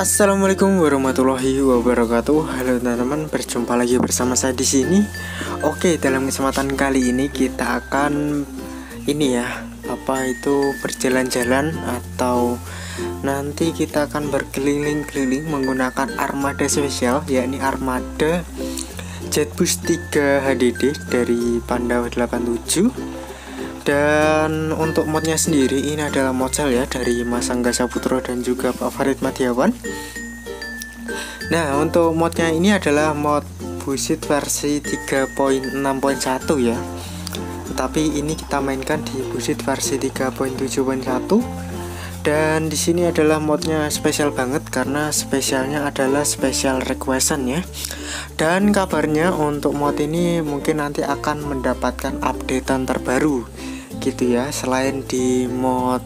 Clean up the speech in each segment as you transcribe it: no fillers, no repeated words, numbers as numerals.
Assalamualaikum warahmatullahi wabarakatuh. Halo teman-teman, berjumpa lagi bersama saya di sini. Oke, dalam kesempatan kali ini kita akan berjalan-jalan atau nanti kita akan berkeliling-keliling menggunakan armada spesial, yakni armada Jetbus 3 HDD dari Pandawa 87. Dan untuk modnya sendiri ini adalah model ya dari Mas Angga Saputro dan juga Pak Farid Madiawan. Nah, untuk modnya ini adalah mod Busit versi 3.6.1 ya. Tetapi ini kita mainkan di Busit versi 3.7.1. Dan di sini adalah modnya spesial banget karena spesialnya adalah special requestan ya. Dan kabarnya untuk mod ini mungkin nanti akan mendapatkan updatean terbaru gitu ya. Selain di mod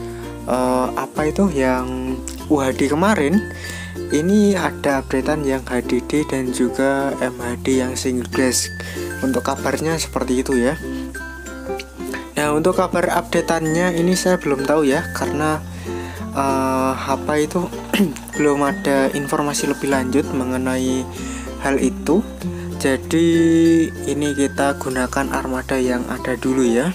yang UHD kemarin, ini ada updatean yang HDD dan juga MHD yang single glass. Untuk kabarnya seperti itu ya. Nah, untuk kabar updateannya ini saya belum tahu ya, karena belum ada informasi lebih lanjut mengenai hal itu. Jadi ini kita gunakan armada yang ada dulu ya.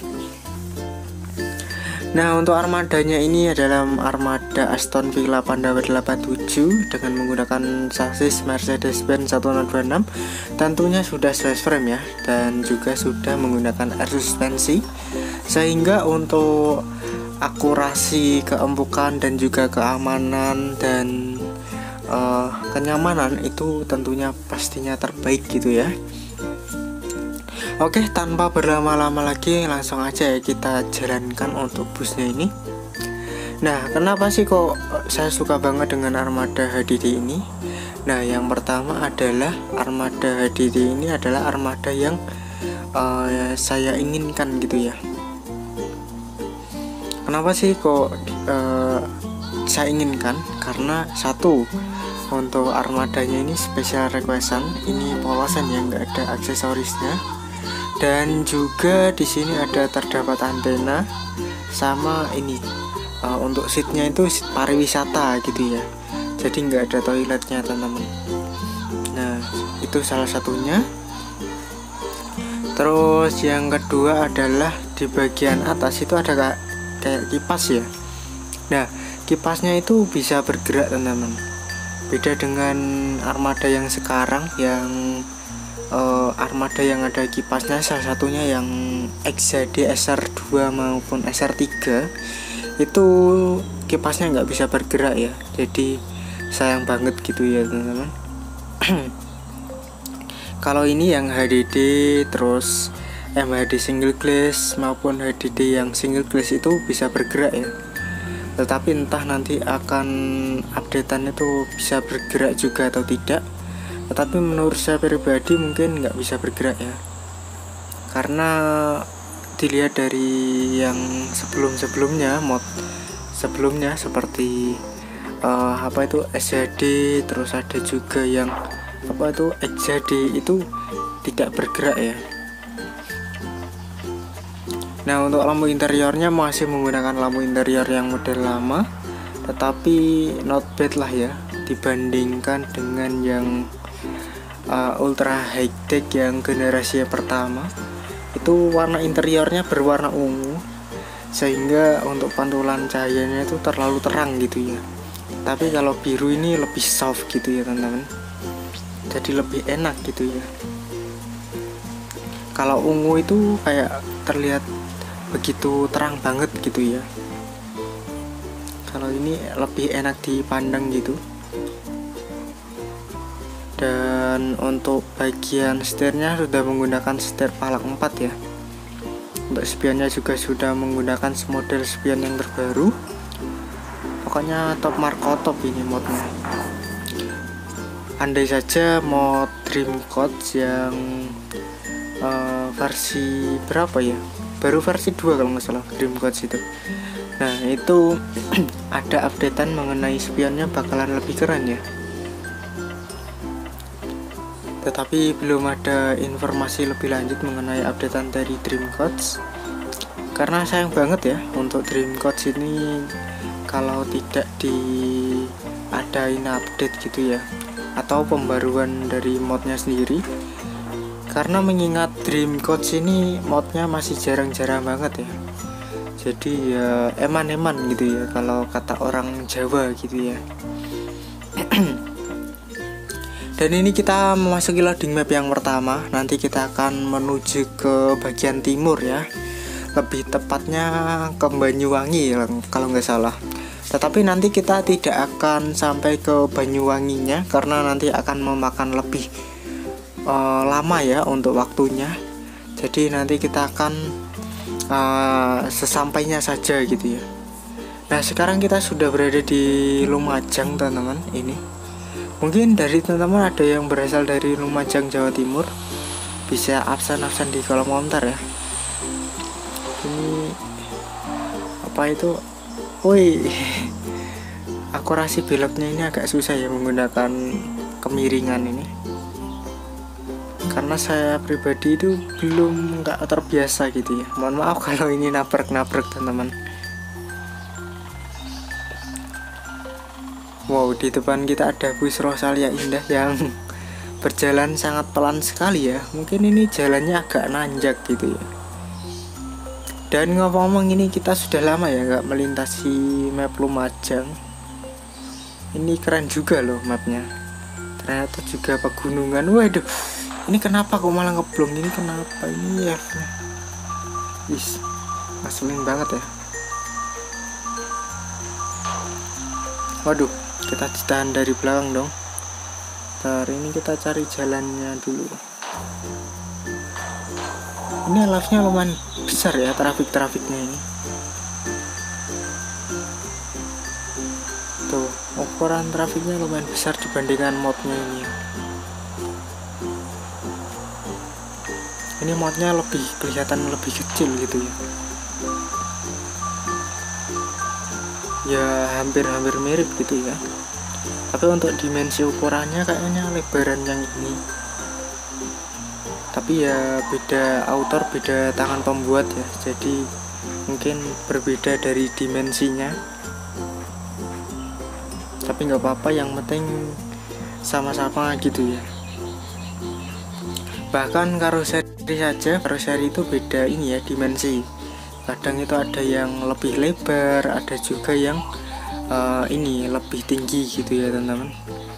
Nah, untuk armadanya ini adalah armada Aston Villa Pandawa 87 dengan menggunakan sasis Mercedes-Benz 1026. Tentunya sudah slash frame ya, dan juga sudah menggunakan air suspensi, sehingga untuk akurasi, keempukan dan juga keamanan dan kenyamanan itu tentunya pastinya terbaik gitu ya. Oke, tanpa berlama-lama lagi langsung aja ya kita jalankan untuk busnya ini. Nah, kenapa sih kok saya suka banget dengan armada HDD ini? Nah, yang pertama adalah armada HDD ini adalah armada yang saya inginkan gitu ya. Kenapa sih kok saya inginkan? Karena satu, untuk armadanya ini special requestan, ini polosan yang nggak ada aksesorisnya. Dan juga di sini ada terdapat antena sama ini untuk seatnya itu seat pariwisata gitu ya. Jadi nggak ada toiletnya teman-teman. Nah, itu salah satunya. Terus yang kedua adalah di bagian atas itu ada kayak kipas ya. Nah, kipasnya itu bisa bergerak teman-teman. Beda dengan armada yang sekarang yang armada yang ada kipasnya, salah satunya yang XHD SR2 maupun SR3 itu kipasnya nggak bisa bergerak ya. Jadi sayang banget gitu ya teman-teman. Kalau ini yang HDD terus MHD single glass maupun HDD yang single glass itu bisa bergerak ya. Tetapi entah nanti akan updatean itu bisa bergerak juga atau tidak. Tetapi menurut saya pribadi mungkin nggak bisa bergerak ya, karena dilihat dari yang sebelumnya mod sebelumnya seperti SHD, terus ada juga yang XHD itu tidak bergerak ya. Nah, untuk lampu interiornya masih menggunakan lampu interior yang model lama, tetapi not bad lah ya dibandingkan dengan yang ultra high tech yang generasi pertama. Itu warna interiornya berwarna ungu, sehingga untuk pantulan cahayanya itu terlalu terang gitu ya. Tapi kalau biru ini lebih soft gitu ya teman-teman, jadi lebih enak gitu ya. Kalau ungu itu kayak terlihat begitu terang banget gitu ya. Kalau ini lebih enak dipandang gitu. Dan untuk bagian setirnya sudah menggunakan setir palak 4 ya. Untuk spionnya juga sudah menggunakan model spion yang terbaru. Pokoknya top marko top ini modnya. Andai saja mod Dream Codes yang versi berapa ya, baru versi 2 kalau nggak salah Dream Codes itu. Nah, itu ada updatean mengenai spionnya bakalan lebih keren ya. Tetapi belum ada informasi lebih lanjut mengenai updatean dari Dream Codes. Karena sayang banget ya, untuk Dream Codes ini kalau tidak di ada ini update gitu ya, atau pembaruan dari modnya sendiri. Karena mengingat Dream Coach ini modnya masih jarang-jarang banget ya, jadi ya eman-eman gitu ya kalau kata orang Jawa gitu ya. Dan ini kita memasuki loading map yang pertama. Nanti kita akan menuju ke bagian timur ya, lebih tepatnya ke Banyuwangi kalau nggak salah. Tetapi nanti kita tidak akan sampai ke Banyuwanginya karena nanti akan memakan lebih lama ya untuk waktunya. Jadi nanti kita akan sesampainya saja gitu ya. Nah sekarang kita sudah berada di Lumajang teman-teman. Ini mungkin dari teman-teman ada yang berasal dari Lumajang Jawa Timur, bisa absen-absen di kolom komentar ya. Ini apa itu? Woi, akurasi beloknya ini agak susah ya menggunakan kemiringan ini, karena saya pribadi itu belum nggak terbiasa gitu ya. Mohon maaf kalau ini nabrak-nabrak teman-teman. Wow, di depan kita ada bus Rosalia Indah yang berjalan sangat pelan sekali ya. Mungkin ini jalannya agak nanjak gitu ya. Dan ngomong-ngomong, ini kita sudah lama ya nggak melintasi map Lumajang. Ini keren juga loh mapnya. Ternyata juga pegunungan. Waduh, ini kenapa kok malah ngeblong? Ini kenapa ini ya? Wis, ngeselin banget ya. Waduh, kita ditahan dari belakang dong. Ntar ini kita cari jalannya dulu. Ini live-nya lumayan besar ya, trafik-trafiknya ini. Tuh, ukuran trafiknya lumayan besar dibandingkan modnya ini. Ini modnya lebih kelihatan lebih kecil gitu ya. Ya hampir-hampir mirip gitu ya. Tapi untuk dimensi ukurannya kayaknya lebaran yang ini. Tapi ya beda author, beda tangan pembuat ya. Jadi mungkin berbeda dari dimensinya. Tapi nggak apa-apa, yang penting sama-sama gitu ya. Bahkan karoseri saja, karoseri itu beda ini ya dimensi. Kadang itu ada yang lebih lebar, ada juga yang ini lebih tinggi gitu ya teman-teman.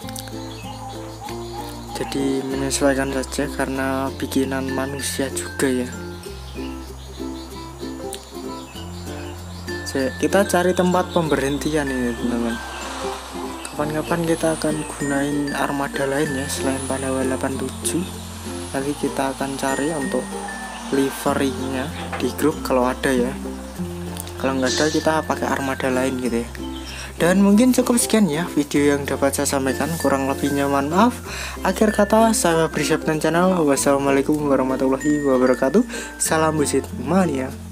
Jadi menyesuaikan saja karena bikinan manusia juga ya. Kita cari tempat pemberhentian ini teman-teman. Kapan-kapan kita akan gunain armada lain ya selain Pandawa 87. Nanti kita akan cari untuk livery-nya di grup kalau ada ya. Kalau nggak ada kita pakai armada lain gitu ya. Dan mungkin cukup sekian ya video yang dapat saya sampaikan. Kurang lebihnya mohon maaf. Akhir kata saya Brisabdan Channel. Wassalamualaikum warahmatullahi wabarakatuh. Salam busit mania.